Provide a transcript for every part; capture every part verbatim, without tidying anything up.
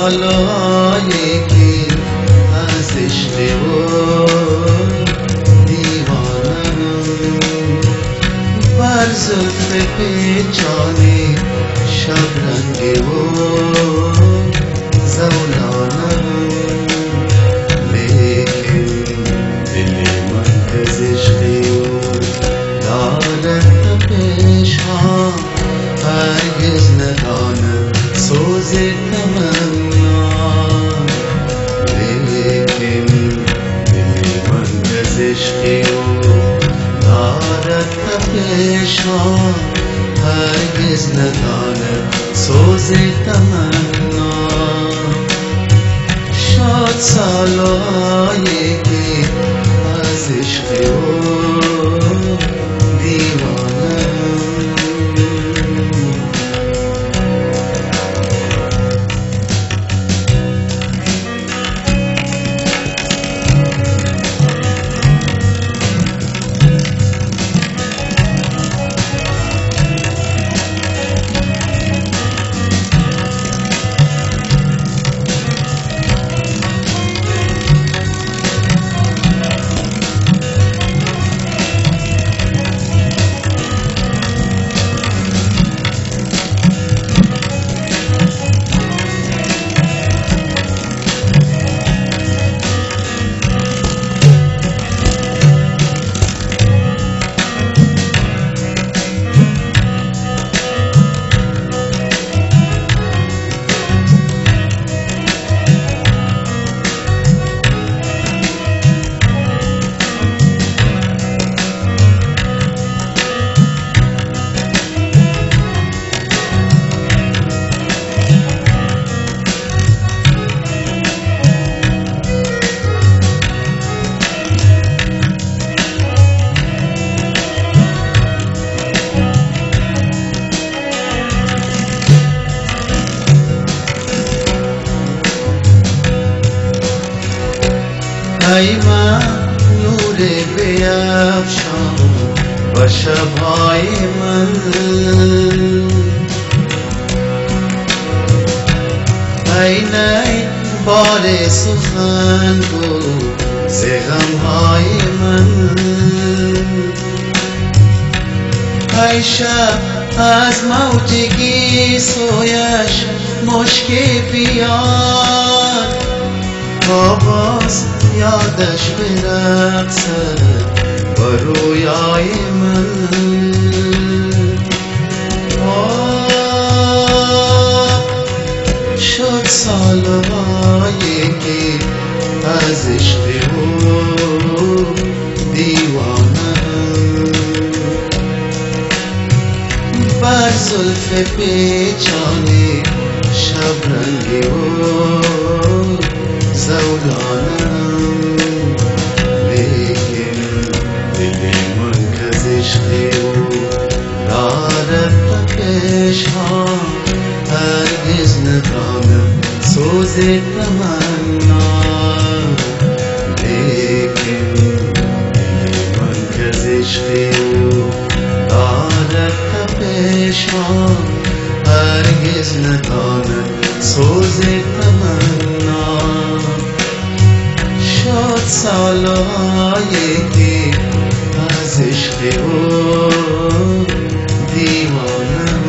سالایی که از عشق و دیوانم بر زلف پیچانی شبرنگ و زولانم، لیکن دل من از عشق او دارد تپش ها، هرگز ندانم سوز تمنا، لیکن دل من از عشق او دارد تپش ها، هرگز ندانم سوز تمنا. شاد سالایی که از عشق او دیوانم. ای من نور بیفشان و شبهای من، ای نی بار سخن گو ز غمهای من، ای شب از موجگی سویش مشکی بیاد، آواز یادش برقصد با رویای من. شد سالهایی که از عشق او دیوانم، بر زلف پیچانی شبرنگ او زولانم، لیکن دل من کز عشق او دارد تپش ها، هرگز ندانم سوز تمنا، لیکن دل من کز عشق او دارد تپش ها، هرگز ندانم سوز تمنا. شد سالهایی که از عشق او دیوانم.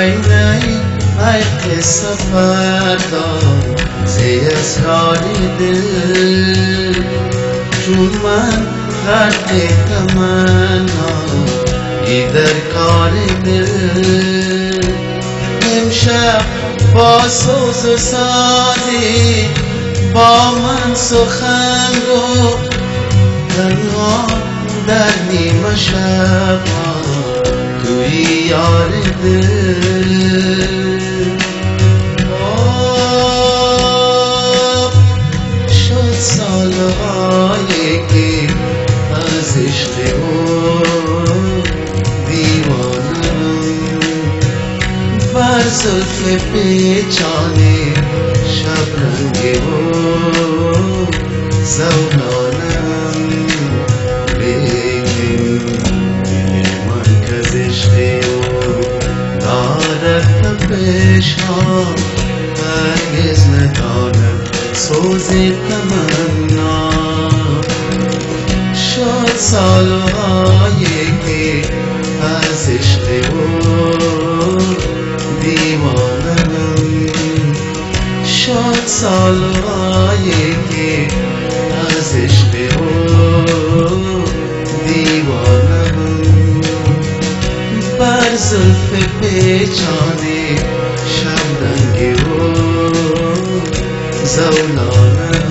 ای نی ای قصه پردار زی اسرار دل، چون من غرق تمنا ای در کار دل. امشب با سوز و سازی با من سخن گو، تنها در نیمه شب توی یار دل. آه شد سالهایی که از عشق او دیوانم، بر زلف پیچانه شبرنگ او زولانم. لیکن دل من کز عشق او دارد تپش ها، هرگز ندارد سوز تمنا. شد سالهایی که از عشق او دیوانم، شد سالهایی که از عشق او دیوانم. بر زلف پیچانه شبرنگ او زولانم.